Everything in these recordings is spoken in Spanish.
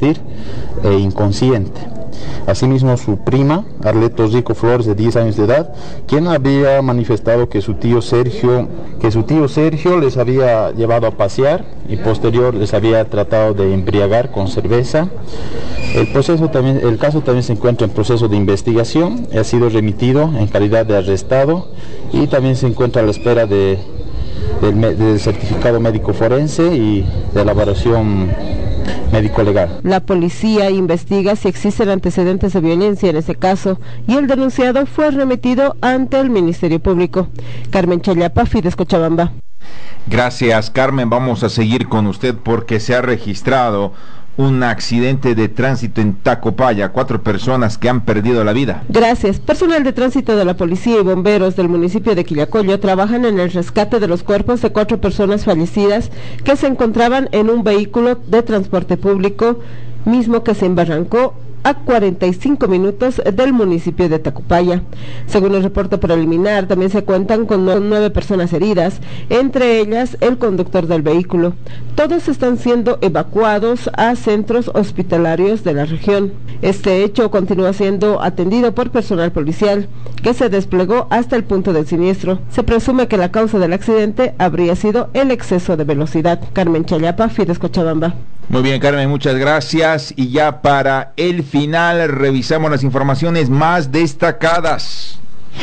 convertir inconsciente. Asimismo, su prima, Arleto Rico Flores, de 10 años de edad, quien había manifestado que su tío Sergio les había llevado a pasear y posterior les había tratado de embriagar con cerveza. El caso también se encuentra en proceso de investigación, ha sido remitido en calidad de arrestado y también se encuentra a la espera del certificado médico forense y de elaboración médico-legal. La policía investiga si existen antecedentes de violencia en ese caso y el denunciado fue remitido ante el Ministerio Público. Carmen Chayapa, Fides Cochabamba. Gracias, Carmen. Vamos a seguir con usted porque se ha registrado un accidente de tránsito en Tacopaya, 4 personas que han perdido la vida. Gracias. Personal de tránsito de la policía y bomberos del municipio de Quillacollo trabajan en el rescate de los cuerpos de 4 personas fallecidas que se encontraban en un vehículo de transporte público, mismo que se embarrancó a 45 minutos del municipio de Tacopaya. Según el reporte preliminar, también se cuentan con 9 personas heridas, entre ellas el conductor del vehículo. Todos están siendo evacuados a centros hospitalarios de la región. Este hecho continúa siendo atendido por personal policial, que se desplegó hasta el punto del siniestro. Se presume que la causa del accidente habría sido el exceso de velocidad. Carmen Chayapa, Fides Cochabamba. Muy bien, Carmen, muchas gracias. Y ya para el final revisamos las informaciones más destacadas.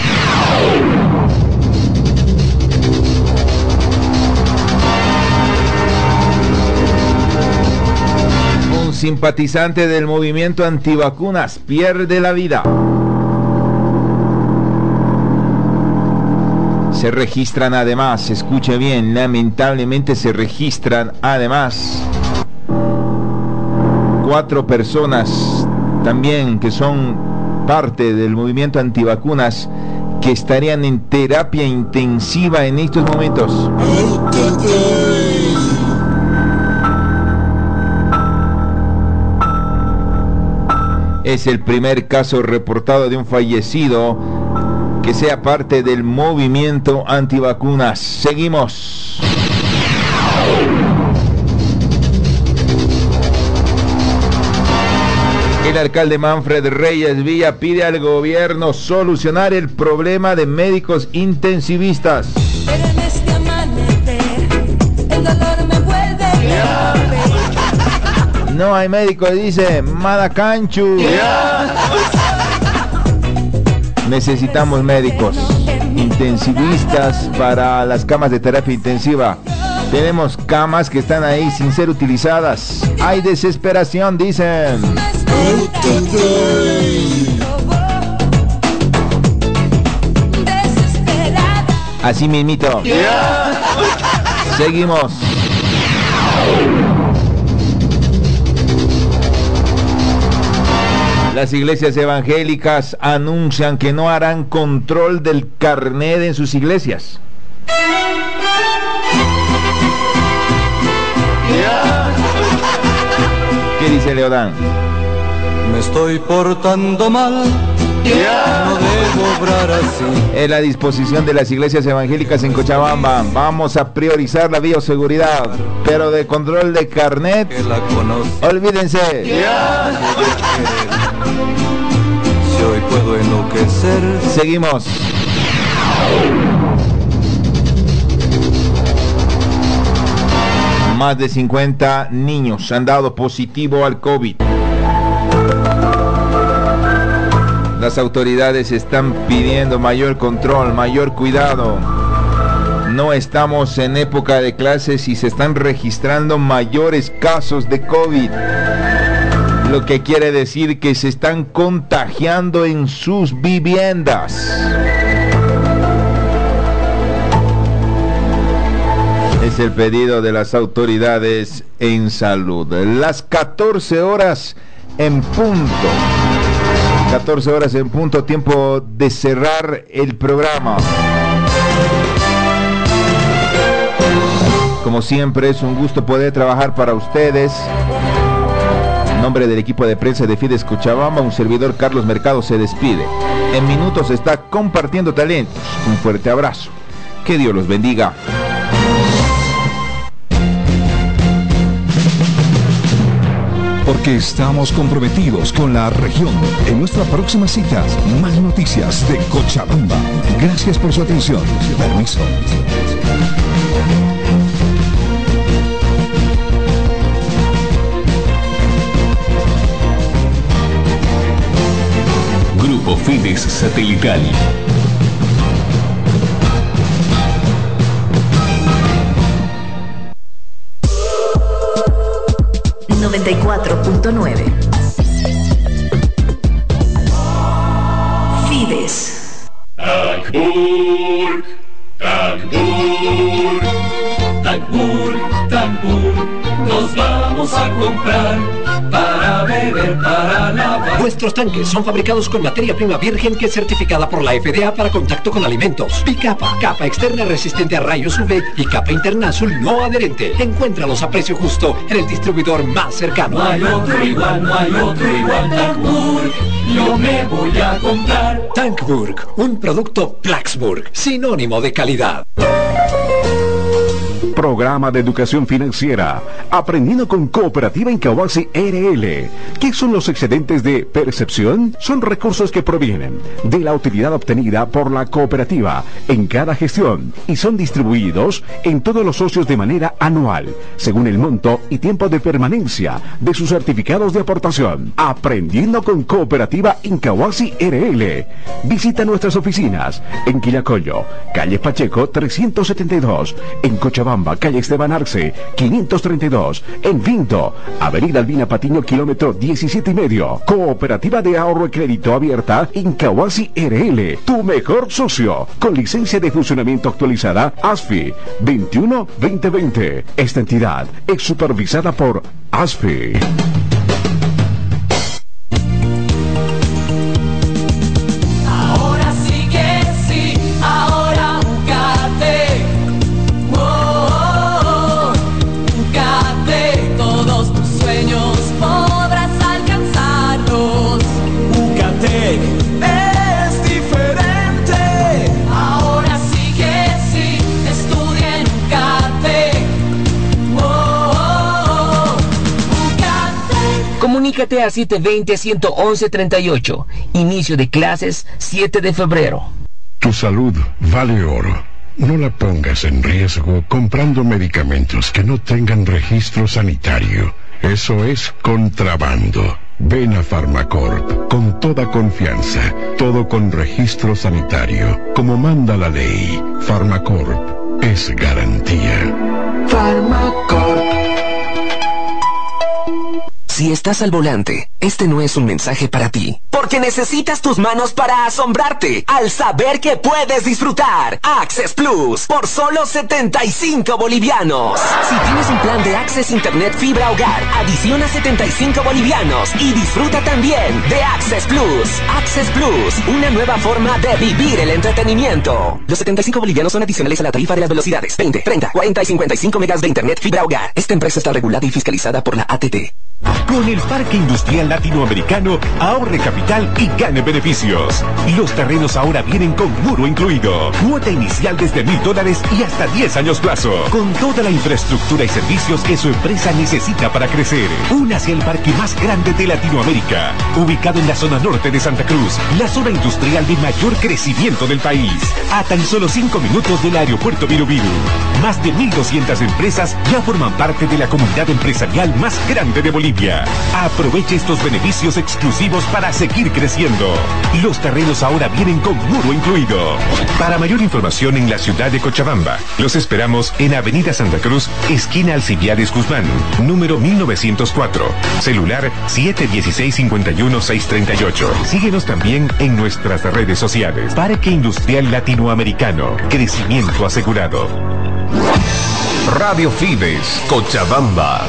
Un simpatizante del movimiento antivacunas pierde la vida. Se registran además, escuche bien, lamentablemente se registran además 4 personas también que son parte del movimiento antivacunas que estarían en terapia intensiva en estos momentos. Es el primer caso reportado de un fallecido que sea parte del movimiento antivacunas. Seguimos. El alcalde Manfred Reyes Villa pide al gobierno solucionar el problema de médicos intensivistas. Pero en este amanecer, el dolor me vuelve No hay médicos, dice Madacanchu. Necesitamos médicos intensivistas para las camas de terapia intensiva. Tenemos camas que están ahí sin ser utilizadas. Hay desesperación, dicen. Así mismito. Seguimos. Las iglesias evangélicas anuncian que no harán control del carnet en sus iglesias. ¿Qué dice Leodán? Me estoy portando mal, no debo obrar así. Es la disposición de las iglesias evangélicas en Cochabamba. Vamos a priorizar la bioseguridad, pero de control de carnet, olvídense. Si hoy puedo enloquecer. Seguimos. Más de 50 niños han dado positivo al COVID. Las autoridades están pidiendo mayor control, mayor cuidado. No estamos en época de clases y se están registrando mayores casos de COVID. Lo que quiere decir que se están contagiando en sus viviendas. Es el pedido de las autoridades en salud. Las 14 horas en punto. 14 horas en punto, tiempo de cerrar el programa. Como siempre, es un gusto poder trabajar para ustedes. En nombre del equipo de prensa de Fides Cochabamba, un servidor Carlos Mercado se despide. En minutos está compartiendo talentos. Un fuerte abrazo. Que Dios los bendiga. porque estamos comprometidos con la región. En nuestra próxima cita, más noticias de Cochabamba. Gracias por su atención. Permiso. Grupo Fides Satelital. Fides. Tagbur, Tagbur, Tagbur, Tagbur, nos vamos a comprar para beber, para lavar. Nuestros tanques son fabricados con materia prima virgen que es certificada por la FDA para contacto con alimentos. Bicapa, capa externa resistente a rayos UV y capa interna azul no adherente. Encuéntralos a precio justo en el distribuidor más cercano. No hay otro igual, no hay otro igual. Tankburg, yo me voy a comprar. Tankburg, un producto Plaxburg, sinónimo de calidad. Programa de Educación Financiera, aprendiendo con Cooperativa Incahuasi RL. ¿Qué son los excedentes de percepción? Son recursos que provienen de la utilidad obtenida por la cooperativa en cada gestión y son distribuidos en todos los socios de manera anual, según el monto y tiempo de permanencia de sus certificados de aportación. Aprendiendo con Cooperativa Incahuasi RL. Visita nuestras oficinas en Quillacollo, calle Pacheco 372, en Cochabamba, calle Esteban Arce 532, en Vinto, avenida Albina Patiño, kilómetro 17,5. Cooperativa de Ahorro y Crédito Abierta Incahuasi RL, tu mejor socio, con licencia de funcionamiento actualizada ASFI 21-2020. Esta entidad es supervisada por ASFI. Comunícate a 720-111-38. Inicio de clases 7 de febrero. Tu salud vale oro. No la pongas en riesgo comprando medicamentos que no tengan registro sanitario. Eso es contrabando. Ven a Farmacorp con toda confianza, todo con registro sanitario, como manda la ley. Farmacorp es garantía. Farmacorp. Si estás al volante, este no es un mensaje para ti. Porque necesitas tus manos para asombrarte al saber que puedes disfrutar Access Plus por solo 75 bolivianos. Si tienes un plan de Access Internet Fibra Hogar, adiciona 75 bolivianos y disfruta también de Access Plus. Access Plus, una nueva forma de vivir el entretenimiento. Los 75 bolivianos son adicionales a la tarifa de las velocidades 20, 30, 40 y 55 megas de Internet Fibra Hogar. Esta empresa está regulada y fiscalizada por la ATT. Con el Parque Industrial Latinoamericano, ahorre capital y gane beneficios. Los terrenos ahora vienen con muro incluido, cuota inicial desde $1,000 y hasta 10 años plazo, con toda la infraestructura y servicios que su empresa necesita para crecer. Únase al parque más grande de Latinoamérica, ubicado en la zona norte de Santa Cruz, la zona industrial de mayor crecimiento del país, a tan solo 5 minutos del aeropuerto Virubiru. Más de 1.200 empresas ya forman parte de la comunidad empresarial más grande de Bolivia. Aproveche estos beneficios exclusivos para seguir creciendo. Los terrenos ahora vienen con muro incluido. Para mayor información en la ciudad de Cochabamba, los esperamos en Avenida Santa Cruz, esquina Alcibiades Guzmán, número 1904, celular 716-51638. Síguenos también en nuestras redes sociales. Parque Industrial Latinoamericano, crecimiento asegurado. Radio Fides, Cochabamba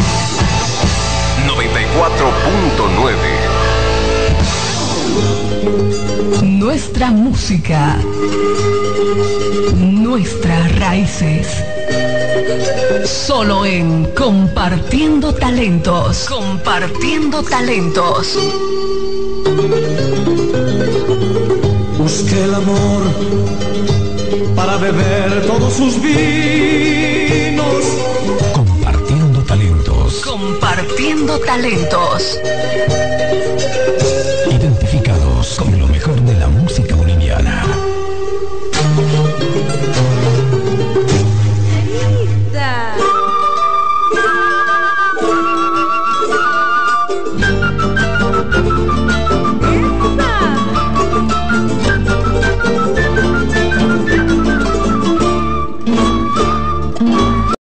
94.9. Nuestra música, nuestras raíces. Solo en Compartiendo Talentos. Compartiendo Talentos. Busqué el amor para beber todos sus vinos. Compartiendo Compartiendo talentos.